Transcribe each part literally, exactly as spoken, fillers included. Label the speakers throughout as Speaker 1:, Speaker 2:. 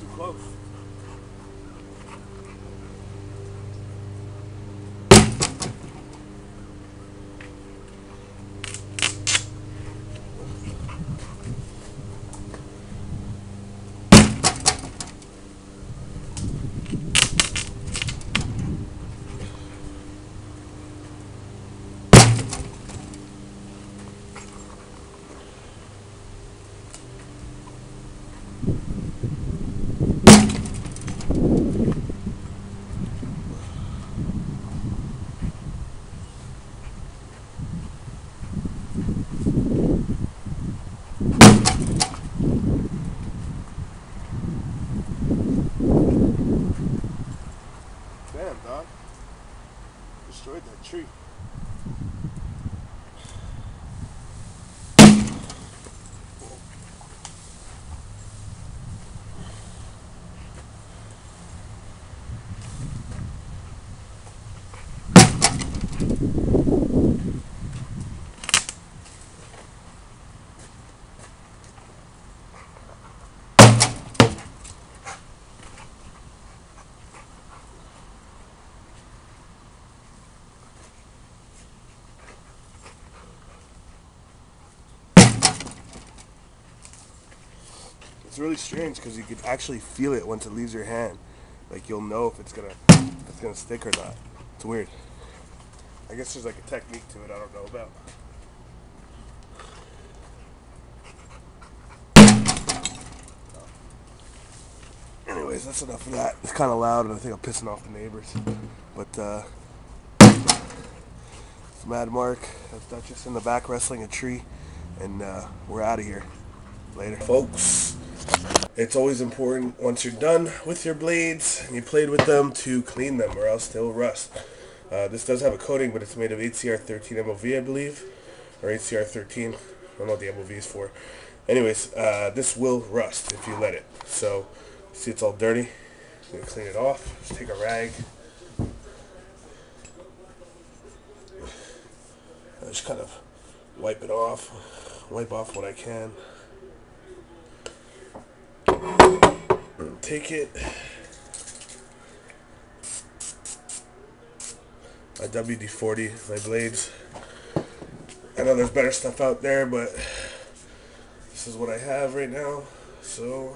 Speaker 1: Close. Damn, dog. Destroyed that tree. It's really strange because you could actually feel it once it leaves your hand. Like you'll know if it's gonna if it's gonna stick or not. It's weird. I guess there's like a technique to it I don't know about. Anyways, that's enough of that. It's kind of loud and I think I'm pissing off the neighbors. But uh, it's Mad Mark. That's Duchess in the back wrestling a tree, and uh, we're out of here. Later, folks. It's always important once you're done with your blades and you played with them to clean them or else they'll rust. Uh, this does have a coating, but it's made of H C R thirteen M O V, I believe, or H C R thirteen. I don't know what the M O V is for. Anyways, uh, this will rust if you let it. So, see it's all dirty. I'm going to clean it off. Just take a rag. I just kind of wipe it off. Wipe off what I can. Take it. My W D forty, my blades. I know there's better stuff out there, but this is what I have right now. So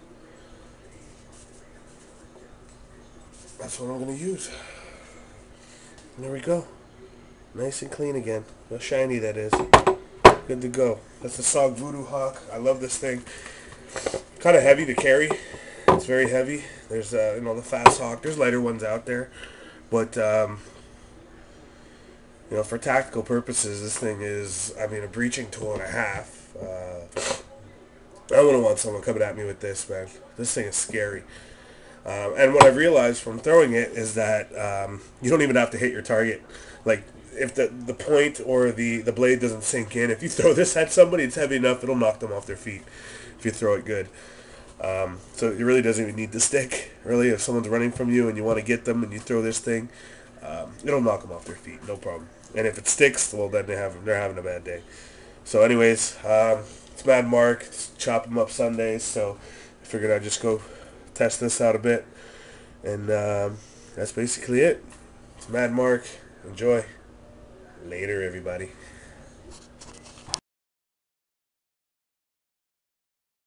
Speaker 1: that's what I'm gonna use. And there we go. Nice and clean again. How shiny that is. Good to go. That's the S O G Voodoo Hawk. I love this thing. Kind of heavy to carry. It's very heavy. There's uh, you know, the Fast Hawk. There's lighter ones out there, but um, you know, for tactical purposes, this thing is, I mean, a breaching tool and a half. Uh, I wouldn't want someone coming at me with this, man. This thing is scary. Um, and what I've realized from throwing it is that um, you don't even have to hit your target. Like, if the the point or the, the blade doesn't sink in, if you throw this at somebody, it's heavy enough, it'll knock them off their feet if you throw it good. Um, so it really doesn't even need to stick. Really, if someone's running from you and you want to get them and you throw this thing, um, it'll knock them off their feet, no problem. And if it sticks, well, then they have, they're having a bad day. So anyways, um, it's Mad Mark. It's Chop 'em Up Sundays, so I figured I'd just go test this out a bit. And um, that's basically it. It's Mad Mark. Enjoy. Later, everybody.